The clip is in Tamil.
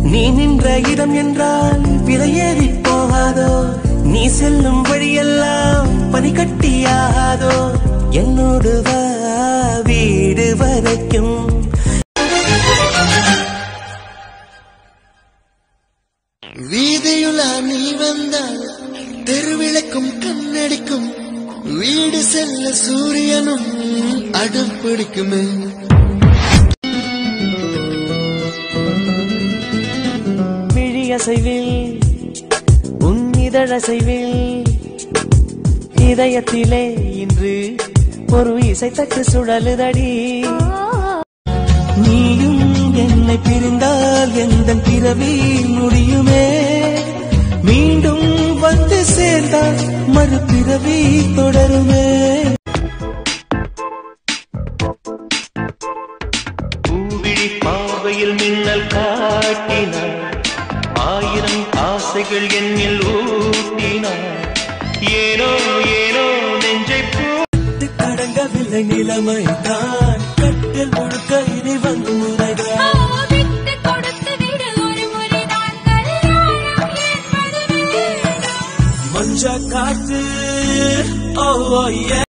நீ நின்ற இடம் என்றால் விலையேறி போகாதோ நீ செல்லும் வழியெல்லாம் பனிக்கட்டியாகாதோ என்னோடு வா வீடு வரைக்கும் வீதியுலா நீ வந்தால் தெருவிளக்கும் கண்ணடிக்கும் வீடு செல்ல சூரியனும் அடம் பிடிக்குமே விழியசைவில் உன் இதழசைவில் இதயத்திலே இன்று ஒரு இசைத்தட்டு சுழலுதடி நீயும் என்னை பிரிந்தால் எந்த பிறவி முடியுமே மீண்டும் வந்து சேர்ந்தால் மறுபிறவி தொடருமே பூவிழி பார்வையில் மின்னல் காட்டினார் ஆயிரம் ஆசைகள் என்னில் ஊட்டினார் ஏனோ ஏனோ நெஞ்சை போட்டு கடங்கவில்லை நிலைமைதான் கட்டில் முழுக்க இனி வன்முறைதான் மஞ்ச காத்து